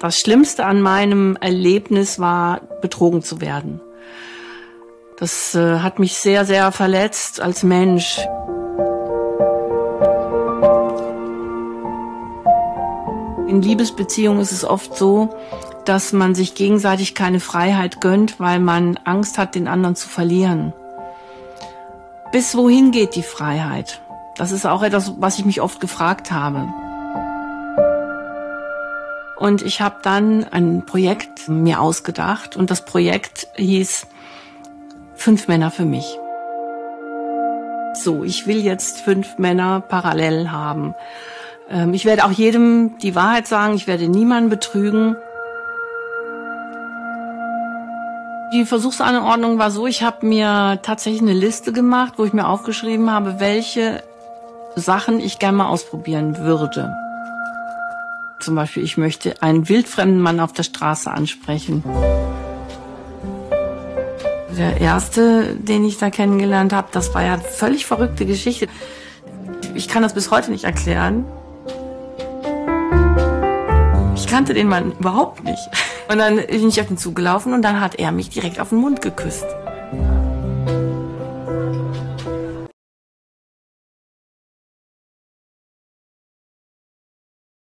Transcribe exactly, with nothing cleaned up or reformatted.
Das Schlimmste an meinem Erlebnis war, betrogen zu werden. Das äh, hat mich sehr, sehr verletzt als Mensch. In Liebesbeziehungen ist es oft so, dass man sich gegenseitig keine Freiheit gönnt, weil man Angst hat, den anderen zu verlieren. Bis wohin geht die Freiheit? Das ist auch etwas, was ich mich oft gefragt habe. Und ich habe dann ein Projekt mir ausgedacht und das Projekt hieß Fünf Männer für mich. So, ich will jetzt fünf Männer parallel haben. Ähm, ich werde auch jedem die Wahrheit sagen, ich werde niemanden betrügen. Die Versuchsanordnung war so, ich habe mir tatsächlich eine Liste gemacht, wo ich mir aufgeschrieben habe, welche Sachen ich gerne mal ausprobieren würde. Zum Beispiel, ich möchte einen wildfremden Mann auf der Straße ansprechen. Der erste, den ich da kennengelernt habe, das war ja eine völlig verrückte Geschichte. Ich kann das bis heute nicht erklären. Ich kannte den Mann überhaupt nicht. Und dann bin ich auf ihn zugelaufen und dann hat er mich direkt auf den Mund geküsst.